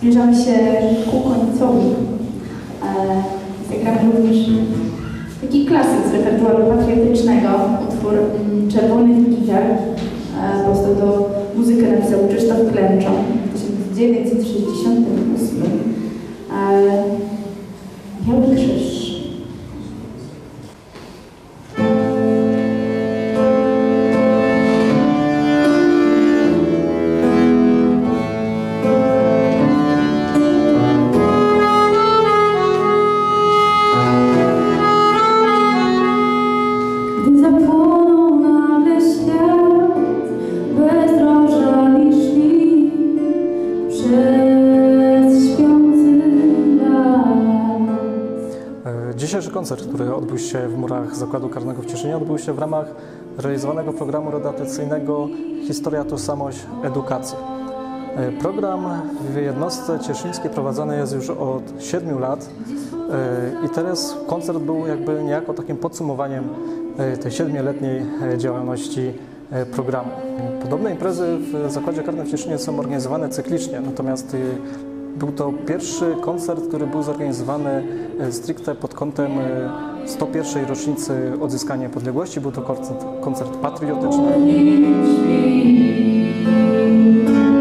Zbliżamy się ku końcowi. Zagramy również taki klasyk z repertuaru patriotycznego, utwór Czerwonych Gitar. Po prostu to muzykę napisał Krzysztof Klemczo w 1968. Biały Krzyż. Dzisiejszy koncert, który odbył się w murach Zakładu Karnego w Cieszynie, odbył się w ramach realizowanego programu readaptacyjnego Historia, Tożsamość, Edukacja. Program w jednostce cieszyńskiej prowadzony jest już od 7 lat i teraz koncert był jakby niejako takim podsumowaniem tej 7-letniej działalności programu. Podobne imprezy w Zakładzie Karnym w Cieszynie są organizowane cyklicznie, natomiast był to pierwszy koncert, który był zorganizowany stricte pod kątem 101. rocznicy odzyskania niepodległości. Był to koncert patriotyczny.